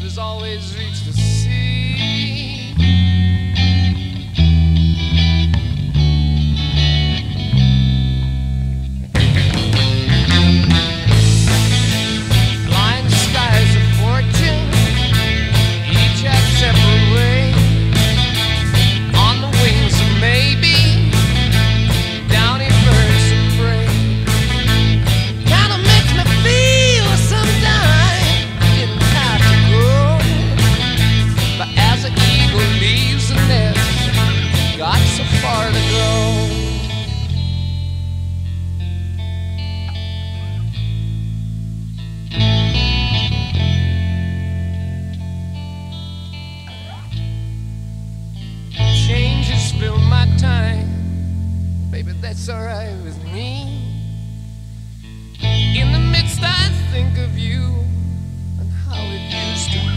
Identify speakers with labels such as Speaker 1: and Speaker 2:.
Speaker 1: has always reached the sea. Blind skies of fortune, each have separate way. On the wings of maybe, downy birds of prey. Kinda makes me feel sometimes I didn't have to go, but as an eagle leaves the nest, got so far to go. Changes fill my time, baby, that's alright with me. In the midst I think of you and how it used to be.